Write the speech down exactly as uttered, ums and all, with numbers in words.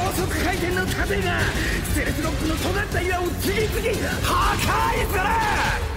速回転の盾がステルスロックの尖った岩を次々破壊する。